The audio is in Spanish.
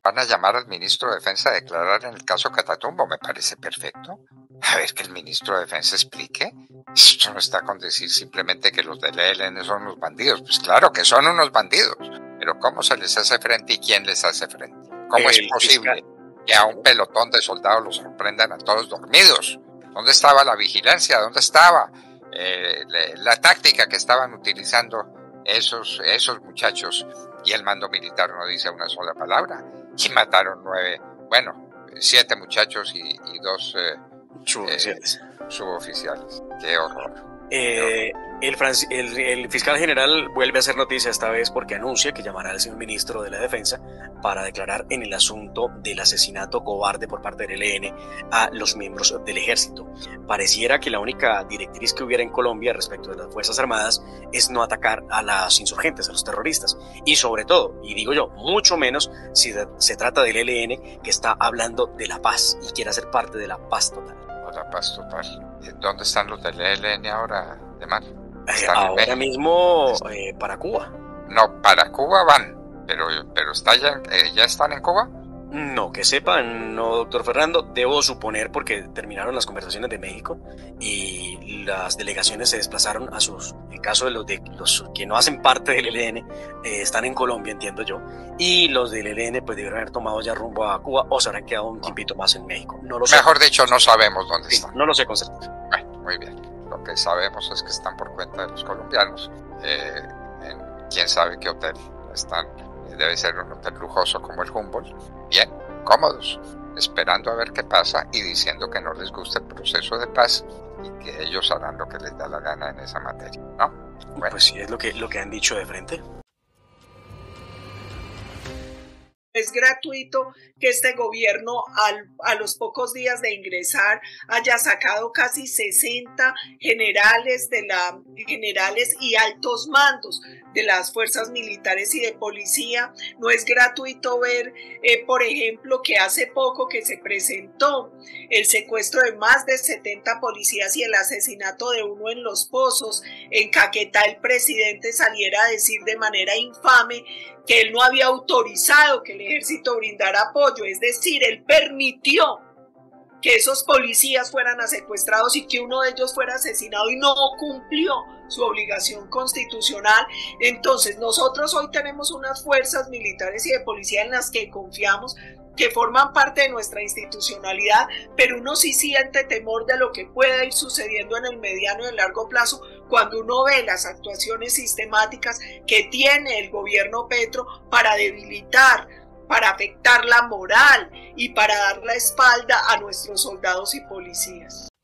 van a llamar al ministro de Defensa a declarar en el caso Catatumbo, me parece perfecto. A ver, que el ministro de Defensa explique. Esto no está con decir simplemente que los del ELN son unos bandidos. Pues claro que son unos bandidos, pero ¿cómo se les hace frente y quién les hace frente? ¿Cómo es posible que a un pelotón de soldados los sorprendan a todos dormidos? ¿Dónde estaba la vigilancia? ¿Dónde estaba la táctica que estaban utilizando esos muchachos? Y el mando militar no dice una sola palabra. Y mataron 7 muchachos y 2 suboficiales. ¡Qué horror! El fiscal general vuelve a hacer noticia esta vez porque anuncia que llamará al señor ministro de la Defensa para declarar en el asunto del asesinato cobarde por parte del ELN a los miembros del ejército. Pareciera que la única directriz que hubiera en Colombia respecto de las Fuerzas Armadas es no atacar a los insurgentes, a los terroristas, y sobre todo, y digo yo, mucho menos si se trata del ELN, que está hablando de la paz y quiere hacer parte de la paz total. La paz total. ¿Dónde están los del ELN ahora, de mar? Ahora mismo para Cuba. No, para Cuba van, pero ¿ya están en Cuba? No, que sepan, no, doctor Fernando, debo suponer porque terminaron las conversaciones de México y las delegaciones se desplazaron a en caso de los que no hacen parte del ELN, están en Colombia, entiendo yo, y los del ELN pues debieron haber tomado ya rumbo a Cuba o se habrán quedado un tiempito más en México. No lo sé. Mejor dicho, no sabemos dónde están. No lo sé con certeza. Bueno, muy bien. Lo que sabemos es que están por cuenta de los colombianos. En quién sabe qué hotel están. Debe ser un hotel lujoso como el Humboldt. Bien, cómodos, esperando a ver qué pasa y diciendo que no les gusta el proceso de paz y que ellos harán lo que les da la gana en esa materia, ¿no? Bueno. Pues sí, es lo que han dicho de frente. Es gratuito que este gobierno a los pocos días de ingresar haya sacado casi 60 generales y altos mandos de las fuerzas militares y de policía. No es gratuito ver, por ejemplo, que hace poco que se presentó el secuestro de más de 70 policías y el asesinato de uno en Los Pozos. En Caquetá el presidente saliera a decir de manera infame que él no había autorizado que el ejército brindara apoyo, es decir, él permitió que esos policías fueran secuestrados y que uno de ellos fuera asesinado y no cumplió su obligación constitucional. Entonces nosotros hoy tenemos unas fuerzas militares y de policía en las que confiamos, que forman parte de nuestra institucionalidad, pero uno sí siente temor de lo que pueda ir sucediendo en el mediano y el largo plazo cuando uno ve las actuaciones sistemáticas que tiene el gobierno Petro para debilitar, para afectar la moral y para dar la espalda a nuestros soldados y policías.